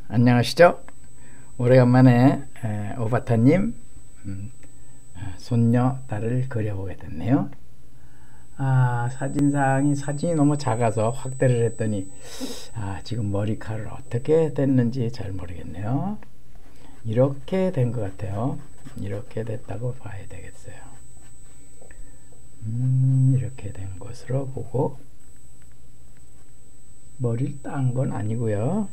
안녕하시죠? 오래간만에 오바타님 손녀 딸을 그려보게 됐네요. 사진이 너무 작아서 확대를 했더니 지금 머리카락을 어떻게 됐는지 잘 모르겠네요. 이렇게 된 것 같아요. 이렇게 됐다고 봐야 되겠어요. 이렇게 된 것으로 보고, 머리를 딴 건 아니고요.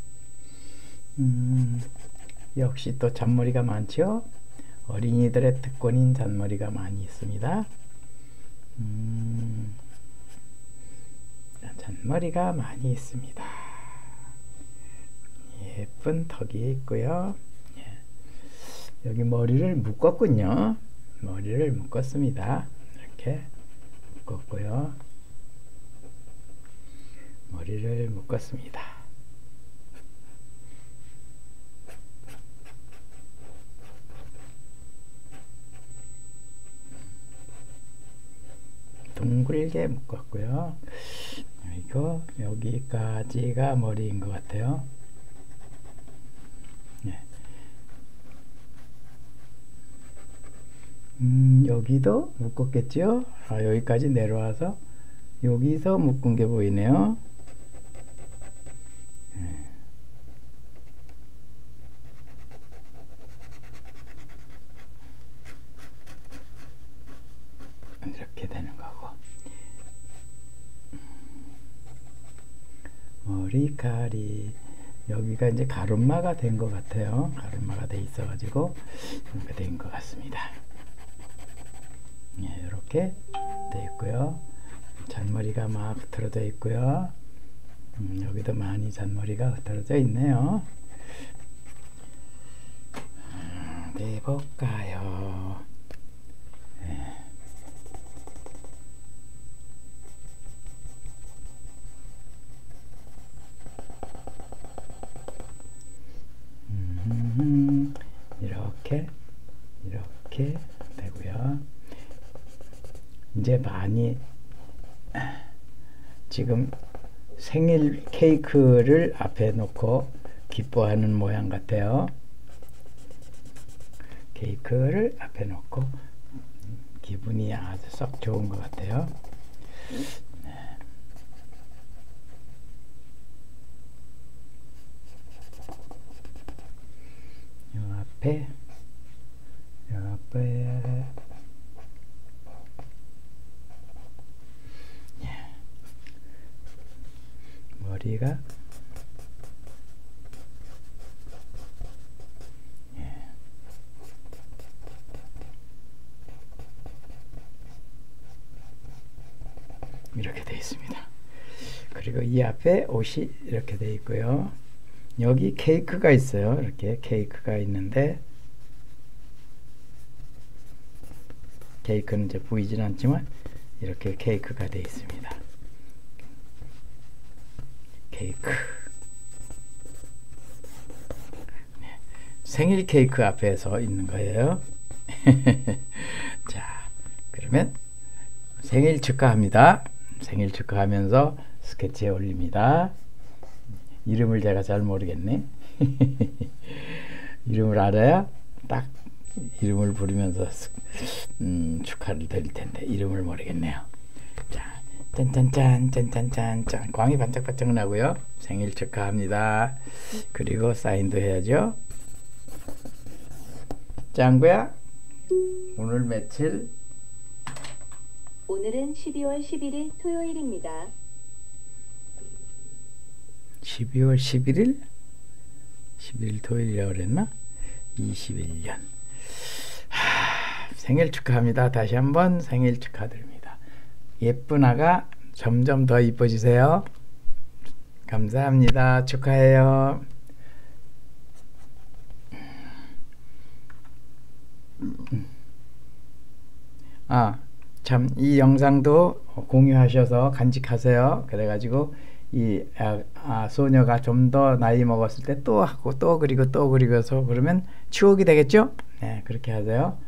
역시 또 잔머리가 많죠. 어린이들의 특권인 잔머리가 많이 있습니다. 잔머리가 많이 있습니다. 예쁜 턱이 있고요. 여기 머리를 묶었군요. 머리를 묶었습니다. 이렇게 묶었고요. 머리를 묶었습니다. 둥글게 묶었고요. 그리고 여기까지가 머리인 것 같아요. 여기도 묶었겠죠? 여기까지 내려와서 여기서 묶은 게 보이네요. 이렇게 되는 거고, 머리카락이 여기가 이제 가르마가 된 것 같아요. 가르마가 돼 있어 가지고 이렇게 된 것 같습니다. 이렇게 돼 있고요. 잔머리가 막 흐트러져 있고요. 여기도 많이 잔머리가 흐트러져 있네요. 네, 볼까요? 이렇게 되고요. 이제 많이 지금 생일 케이크를 앞에 놓고 기뻐하는 모양 같아요. 케이크를 앞에 놓고 기분이 아주 썩 좋은 것 같아요. 요 앞에 머리가 이렇게 되어 있습니다. 그리고 이 앞에 옷이 이렇게 되어 있고요. 여기 케이크가 있어요. 이렇게 케이크가 있는데, 케이크는 이제 보이진 않지만 이렇게 케이크가 되어 있습니다. 케이크. 생일 케이크 앞에 서 있는 거예요. 자, 그러면 생일 축하합니다. 생일 축하하면서 스케치에 올립니다. 이름을 제가 잘 모르겠네. 이름을 알아야 딱 이름을 부르면서 축하를 드릴 텐데 이름을 모르겠네요. 자, 짠짠짠 짠짠짠 짠, 광이 반짝반짝 나고요. 생일 축하합니다. 그리고 사인도 해야죠. 짱구야, 오늘 며칠? 오늘은 12월 11일 토요일입니다. 12월 11일? 11일 토요일이라고 그랬나? 21년. 생일 축하합니다. 다시 한번 생일 축하드립니다. 예쁜 아가 점점 더 이뻐지세요. 감사합니다. 축하해요. 참, 이 영상도 공유하셔서 간직하세요. 그래가지고 이 소녀가 좀 더 나이 먹었을 때 또 하고 또 그리고 또 그리고서 그러면 추억이 되겠죠? 네, 그렇게 하세요.